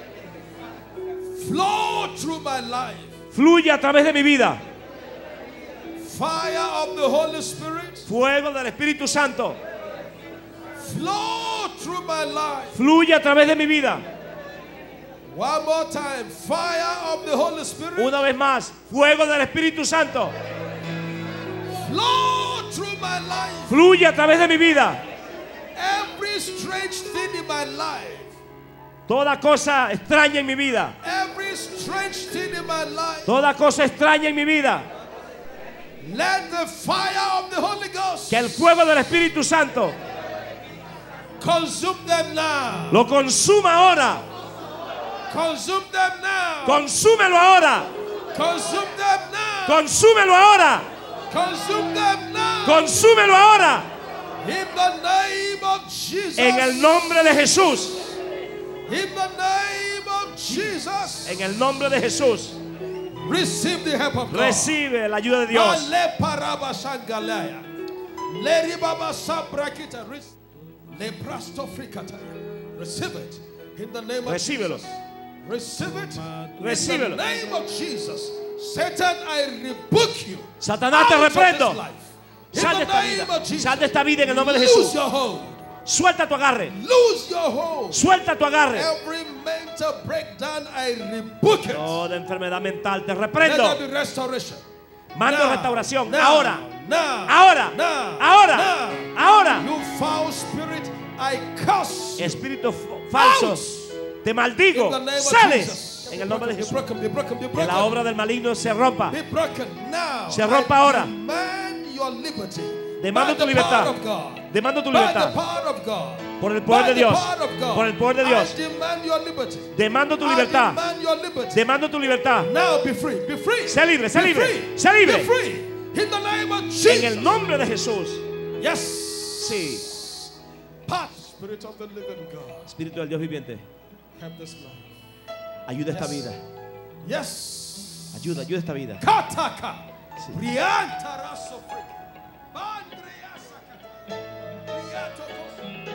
flow through my life. fluye a través de mi vida. Fire of the Holy Spirit Fuego del Espíritu Santo, flow through my life. fluye a través de mi vida. One more time. Fire of the Holy Spirit Una vez más, fuego del Espíritu Santo, flow through my life. fluye a través de mi vida. Every strange thing in my life, Toda cosa extraña en mi vida, every strange thing in my life, toda cosa extraña en mi vida, let the fire of the Holy Ghost que el fuego del Espíritu Santo consume them now. lo consuma ahora. Consume them now. Consúmelo ahora. Consume them now. Consúmelo ahora. Consume them now. Consúmelo ahora. In the name of Jesus. En el nombre de Jesús. In the name of Jesus. En el nombre de Jesús. Receive the help of God. Recibe la ayuda de Dios. Ale paraba sangalaya. Le ribaba sabrakita. Le prasto frikataya. Receive it. In the name of Recíbelo. Jesus. Receive it. Recíbelo. In the name of Jesus. Satan, I rebuke you. Satanás, te Out of reprendo. this life. In Sal de the esta name vida. of Jesus. Sal de esta vida en el nombre de Lose Jesús. your hold. Suelta tu agarre. Lose your hold. Suelta tu agarre. Every mental breakdown, I rebuke it. Toda enfermedad mental te Let reprendo. there be restoration. Mando Now, restauración. now, Ahora. now, Ahora. now, Ahora. now. Ahora. You foul spirit, I curse you. Espíritus falsos. Te maldigo. In the name of Sales. Jesus. En el nombre de Be Jesús. broken, be broken, be Que broken. la obra del maligno se rompa. Be broken now. Se rompa I ahora. Demand your liberty. Demando By tu the libertad. power of God. Demando tu By libertad. the power of God. Por el poder By de the Dios. power of God. Por el poder de Dios. I demand your liberty. Demando tu I libertad. demand your liberty. Demando tu libertad. Now be free. Be free. Sé libre, sé Be libre, free. sé libre. Be free. In the name of En Jesus. el nombre de Jesús. Yes. Sí. Part. Spirit of the living God. Espíritu del Dios viviente. Help this life. Ayuda esta Yes. vida. Yes. Ayuda, ayuda esta vida. Kataka. Sí. Brianta raso frika. Bandria sakata. Briatokos.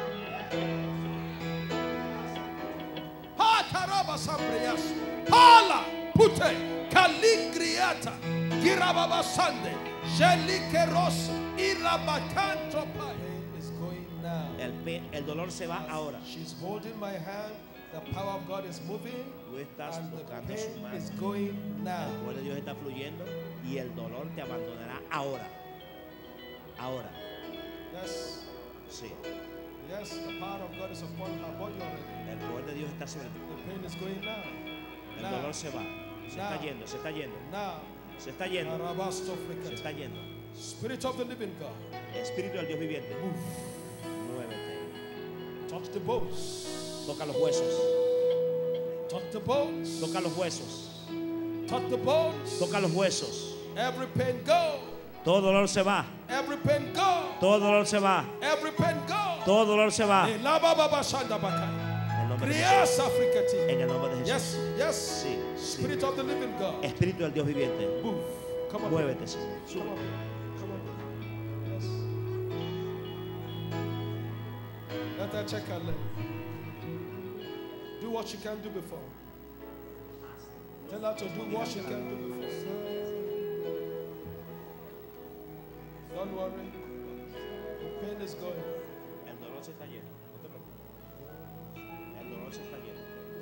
Hataraba sambrias. Hala pute. Kaligriata. Girababa sande. Jelikeros. Irabakanto pai. Is going now. El, pe- el dolor se va ahora. She's holding my hand. The power of God is moving. Tú estás And the tocando su pain mano. is going now. El poder de Dios está fluyendo y el dolor te abandonará ahora. Ahora. Yes. Sí. Yes, the power of God is upon her body already. El poder de Dios está sobre ti. The pain is going now. El Now. dolor se va. Se está Now. yendo, se está yendo. Now. Se está yendo. Arabasto Se frikata. está yendo. Spirit of the living God. Espíritu del Dios viviente. Move. Muévete. Touch the bones. Toca los huesos. Touch the bones. Toca los huesos. Touch the bones. Toca los huesos. Every pain go. Todo dolor se va. Every pain go. Todo dolor se va. Every pain go. Todo dolor se va. Eh, la ba ba ba shanda bakai. En el nombre de Jesús. Crias africati. En el nombre de Jesús. Yes, yes. Sí, sí. Spirit of the living God. Espíritu del Dios viviente. Move. Come on. Muévete, Señor. Come Sube. on. Come on. Yes. Let her check her leg. Do what she can do before. Tell her to do what she can do before. Don't worry. The pain is going. El dolor se está yendo. No te preocupes. El dolor se está yendo.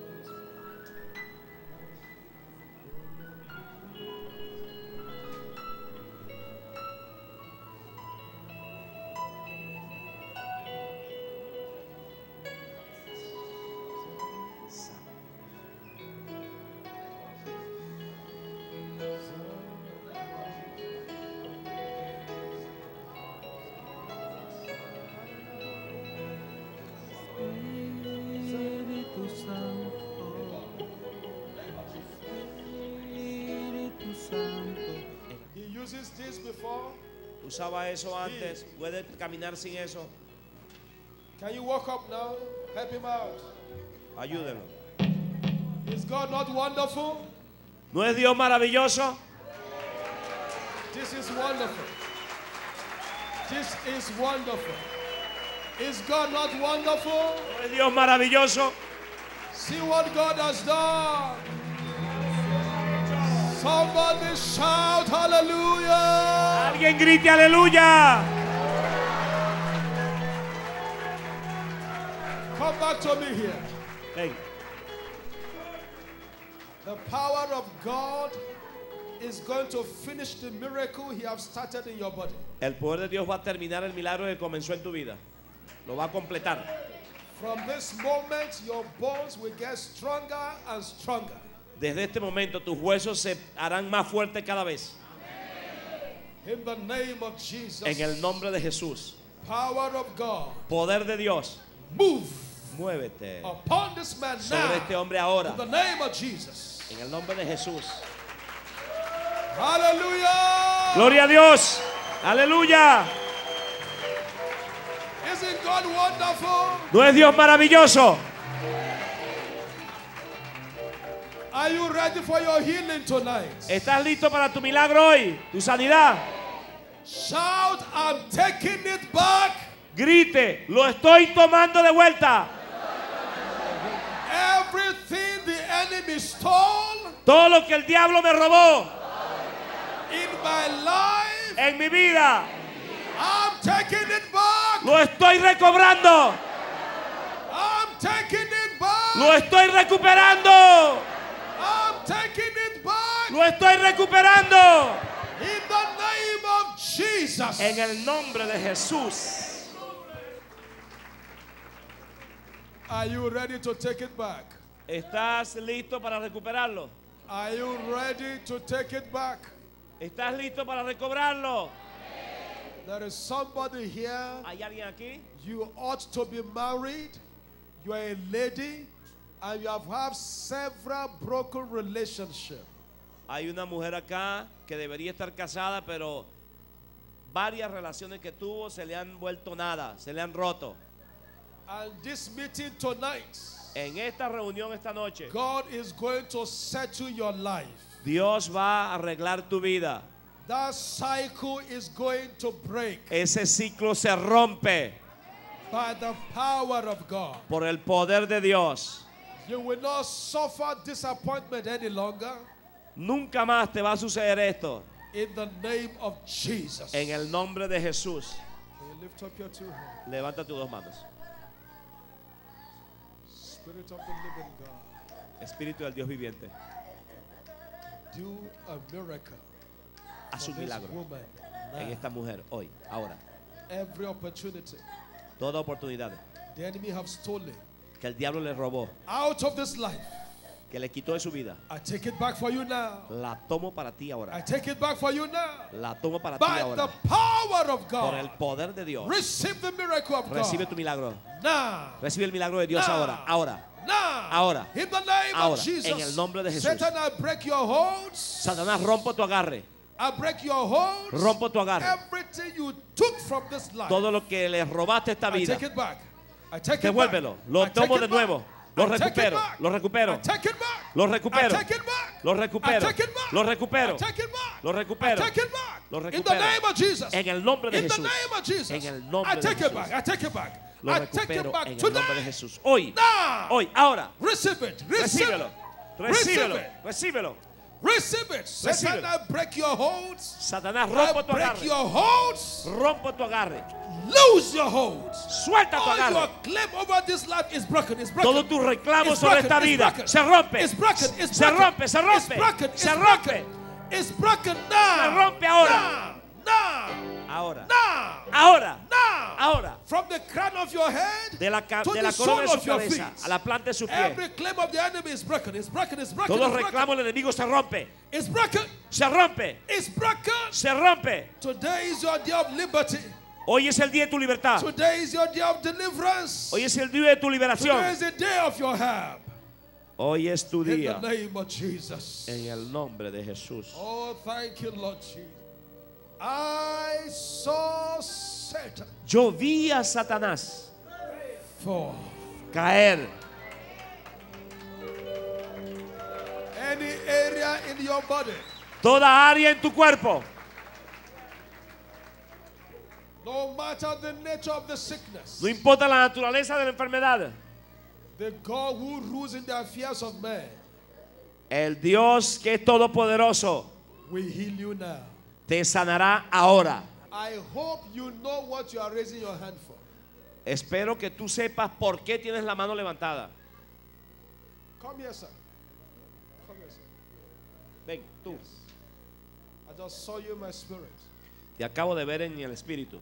Espíritu Santo, Espíritu Santo. He uses this before. Usaba eso antes. Puede caminar sin eso. Can you walk up now? Help him out. Ayúdenlo. Is God not wonderful? ¿No es Dios maravilloso? This is wonderful. This is wonderful. Is God not wonderful? ¿No es Dios maravilloso? See what God has done. Somebody shout hallelujah. Alguien grite aleluya. Come back to me here. Ven. The power of God is going to finish the miracle He has started in your body. El poder de Dios va a terminar el milagro que comenzó en tu vida. Lo va a completar. From this moment, your bones will get stronger and stronger. Desde este momento tus huesos se harán más fuertes cada vez. In the name of Jesus. En el nombre de Jesús. Power of God. Poder de Dios. Move. Muévete Upon this man sobre now. este hombre ahora. In the name of Jesus. En el nombre de Jesús. Hallelujah. Gloria a Dios. Aleluya. Isn't God wonderful? ¿No es Dios maravilloso? Are you ready for your healing tonight? ¿Estás listo para tu milagro hoy? Tu sanidad. Shout, I'm taking it back. Grite, lo estoy tomando de vuelta. Everything the enemy stole Todo lo que el diablo me robó in my life, en mi vida, I'm taking it back. lo estoy recobrando. I'm taking it back. Lo estoy recuperando. I'm taking it back. Lo estoy recuperando. In the name of Jesus. En el nombre de Jesús. Are you ready to take it back? ¿Estás listo para recuperarlo? Are you ready to take it back? ¿Estás listo para recobrarlo? There is somebody here. ¿Hay alguien aquí? You ought to be married. You are a lady, and you have had several broken relationships. Hay una mujer acá que debería estar casada, pero varias relaciones que tuvo se le han vuelto nada, se le han roto. And this meeting tonight, En esta reunión esta noche, God is going to settle your life. Dios va a arreglar tu vida. That cycle is going to break Ese ciclo se rompe by the power of God. por el poder de Dios. You will not suffer disappointment any longer. Nunca más te va a suceder esto. In the name of Jesus. En el nombre de Jesús. Can you lift up your two hands? Levanta tus dos manos. Spirit of the living God, Espíritu del Dios viviente, do a miracle haz for un this milagro woman en now. esta mujer hoy, ahora. Every opportunity Toda oportunidad the enemy have stolen que el diablo le robó, out of this life, que le quitó de su vida, I take it back for you now. la tomo para ti I ahora. take it back for you now. La tomo para ti By the ahora. power of Por el God, poder de Dios. receive the miracle of Recibe God tu milagro. now. Recibe el milagro de Dios Now. ahora. Ahora. Now, Ahora. in the name Ahora. of Jesus, En el nombre de Jesús. Satan, I break your holds. Satanás, rompo tu agarre. I break your holds. Rompo tu agarre. Everything you took from this life, Todo lo que le robaste esta I vida, take it back. I take it devuélvelo. back. Lo I take tomo it de back. nuevo. Lo I take it recupero. back. Lo recupero. I take it back. Lo I recupero. take it back. Lo I recupero. take it back. Lo recupero. I take it back. Lo recupero. I take it back. Lo In the recupero. name of Jesus. En el nombre de In the Jesús. name of Jesus. En el nombre I de take it Jesús. back. I take it back. Lo I take it recupero back en el nombre de today. Jesús. Hoy. Now. Hoy. Ahora. Receive it. Receive Recíbelo. it. Recíbelo. Receive it. Recíbelo. Receive it. Satan, Recíbelo. I break your holds. Satanás, I rompo tu break agarre. your holds. Rompo tu agarre. Lose your holds. Suelta tu All your agarre. claim over this life is broken. It's broken. Todo tu reclamo It's sobre broken, esta it's vida broken. se rompe. It's broken. It's Se broken. rompe, se rompe. It's broken. It's Se broken. rompe. It's broken now. Se rompe ahora. Now. Now. Ahora. Now. Ahora. Now. Ahora. From the crown of your head De la, ca- to de the la corona de sole su of your cabeza feet. a la planta de su pie. Every claim of the enemy is broken. It's broken. It's broken. Todo It's broken. reclamo del enemigo se rompe. It's broken. Se rompe. It's broken. Se rompe. Today is your day of liberty. Hoy es el día de tu libertad. Today is your day of deliverance. Hoy es el día de tu Today liberación. is the day of your help. Hoy es tu In the día. name of Jesus. En el nombre de Jesús. Oh, thank you, Lord Jesus. I saw Satan Yo vi a Satanás fall. caer. Any area in your body Toda área en tu cuerpo No matter the nature of the sickness, No importa la naturaleza de la enfermedad. the God who rules in the affairs of man El Dios que es todopoderoso will heal you now. te sanará ahora. I hope you know what you are raising your hand for. Espero que tú sepas por qué tienes la mano levantada. Come here, sir. Come here, sir. Ven, tú. I just saw you in my spirit. Te acabo de ver en el espíritu.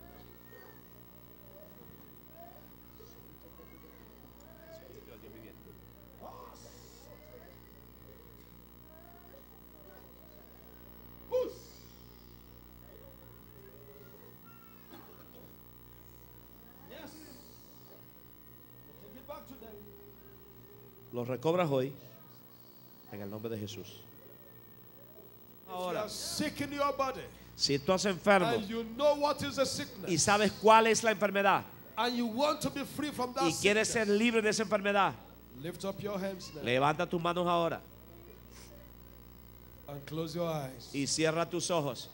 Yes. Take it back to them. Los recobras hoy en el nombre de Jesús. You Ahora, are sick in your body, si tú estás enfermo and you know what is the y sickness, sabes cuál es la enfermedad and you want to be free from that y quieres sickness, ser libre de esa enfermedad, lift up your hands now levanta tus manos ahora and close your eyes. y cierra tus ojos.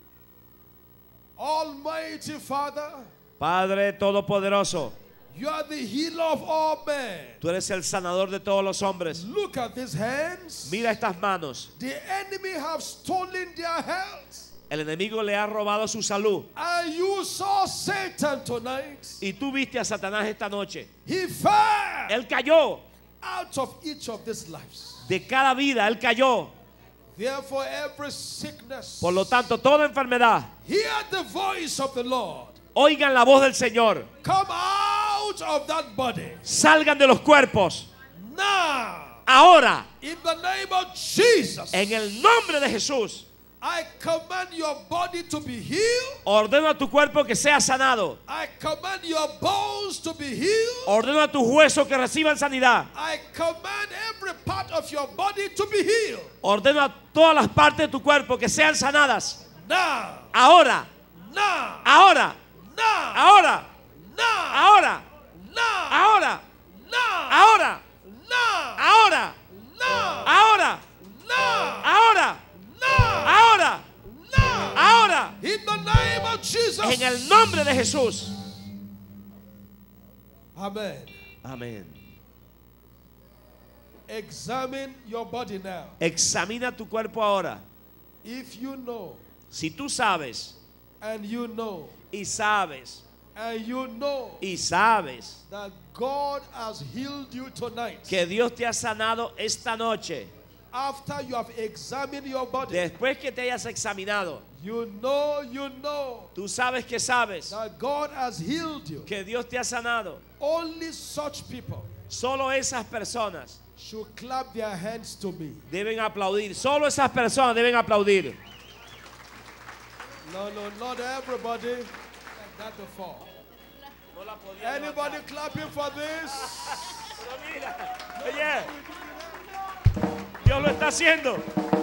Almighty Father, Padre Todopoderoso, you are the healer of all men. tú eres el sanador de todos los hombres. Look at these hands. Mira estas manos. The enemy have stolen their health. El enemigo le ha robado su salud. And you saw Satan tonight. Y tú viste a Satanás esta noche. He fell Él cayó out of each of these lives. de cada vida. Él cayó. Therefore, every sickness, Por lo tanto, toda enfermedad, hear the voice of the Lord. oigan la voz del Señor. Come out of that body Salgan de los cuerpos. now. Ahora, In the name of Jesus, en el nombre de Jesús, I command your body to be healed. ordeno a tu cuerpo que sea sanado. I command your bones to be healed. Ordeno a tus huesos que reciban sanidad. I command every part of your body to be healed. Ordeno a todas las partes de tu cuerpo que sean sanadas. Now, Ahora, now, ahora, now, ahora, now, ahora, now, ahora, now, ahora, now, ahora, now, ahora, now, ahora, now, ahora, now. ahora, In the name of Jesus. en el nombre de Jesús. Amen. Amén. Examine your body now. Examina tu cuerpo ahora. If you know, Si tú sabes and you know, y sabes and you know y sabes that God has healed you tonight, que Dios te ha sanado esta noche, after you have examined your body, después que te hayas examinado, you know, you know tú sabes que sabes that God has healed you. que Dios te ha sanado. Only such people Solo esas personas should clap their hands to me. deben aplaudir. Solo esas personas deben aplaudir. No, no, not everybody. Like that before. Anybody clapping for this? Pero mira, oye, Dios lo está haciendo.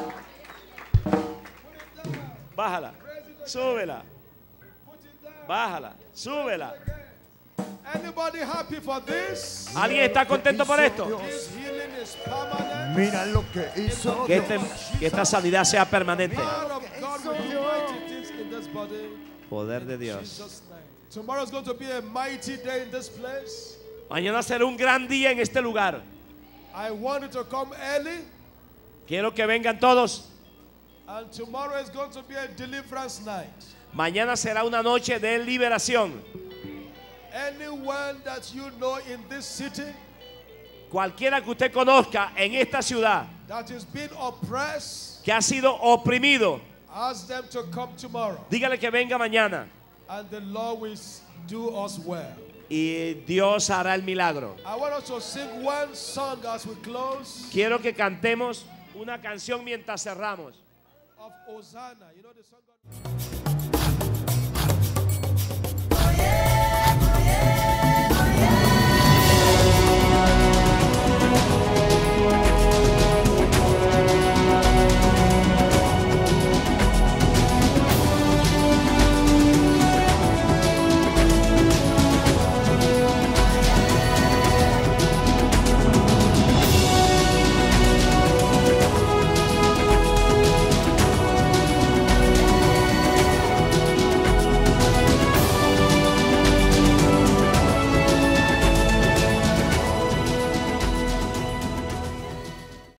Bájala, súbela, bájala, súbela. Anybody happy for this? ¿Alguien está contento por esto? This healing is permanent. Mira lo que hizo Que, Dios. este- que esta sanidad sea permanente. Power of God will do mighty things in this body. Poder de In Dios. Jesus' name. Tomorrow is going to be a mighty day in this place. Mañana será un gran día en este lugar. I want you to come early, Quiero que vengan todos. and tomorrow is going to be a deliverance night. Mañana será una noche de liberación. Anyone that you know in this city Cualquiera que usted conozca en esta ciudad that is being oppressed, que ha sido oprimido, ask them to come tomorrow, dígale que venga mañana and the Lord will do us well. y Dios hará el milagro. I want us to sing one song as we close Quiero que cantemos una canción mientras cerramos. of Hosanna. You know the song? God-